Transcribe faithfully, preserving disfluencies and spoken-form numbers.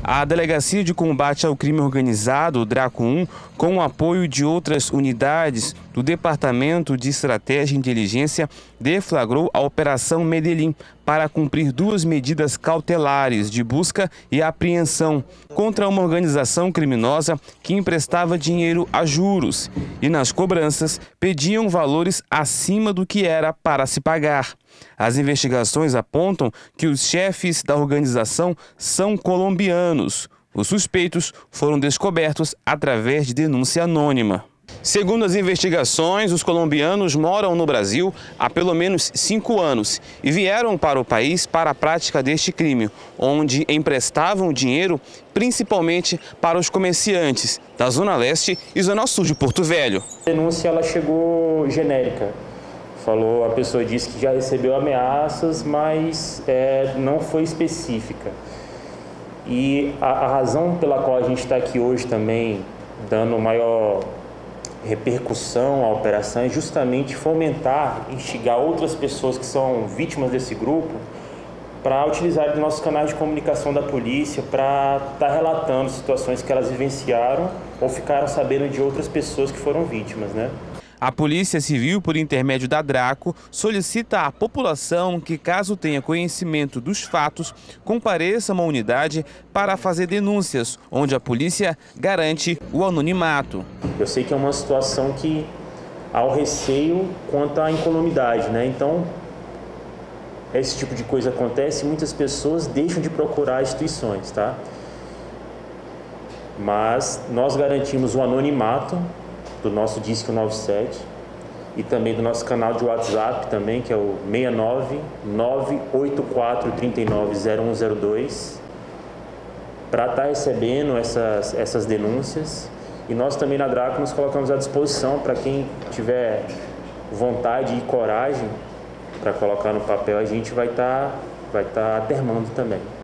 A Delegacia de Combate ao Crime Organizado, DRACO um, com o apoio de outras unidades do Departamento de Estratégia e Inteligência, deflagrou a Operação Medellín para cumprir duas medidas cautelares de busca e apreensão contra uma organização criminosa que emprestava dinheiro a juros e, nas cobranças, pediam valores acima do que era para se pagar. As investigações apontam que os chefes da organização são colombianos. Os suspeitos foram descobertos através de denúncia anônima. Segundo as investigações, os colombianos moram no Brasil há pelo menos cinco anos e vieram para o país para a prática deste crime, onde emprestavam dinheiro principalmente para os comerciantes da Zona Leste e Zona Sul de Porto Velho. A denúncia ela chegou genérica. Falou, a pessoa disse que já recebeu ameaças, mas é, não foi específica. E a, a razão pela qual a gente está aqui hoje também, dando maior repercussão à operação, é justamente fomentar, instigar outras pessoas que são vítimas desse grupo para utilizar os nossos canais de comunicação da polícia para estar tá relatando situações que elas vivenciaram ou ficaram sabendo de outras pessoas que foram vítimas, né? A Polícia Civil, por intermédio da DRACO, solicita à população que, caso tenha conhecimento dos fatos, compareça a uma unidade para fazer denúncias, onde a polícia garante o anonimato. Eu sei que é uma situação que há o receio quanto à incolumidade, né? Então, esse tipo de coisa acontece e muitas pessoas deixam de procurar instituições, tá? Mas nós garantimos o anonimato do nosso Disque nove sete e também do nosso canal de WhatsApp também, que é o seis nove nove oito quatro três nove zero um zero dois, para estar recebendo essas, essas denúncias. E nós também na DRACO nos colocamos à disposição para quem tiver vontade e coragem para colocar no papel, a gente vai estar vai estar termando também.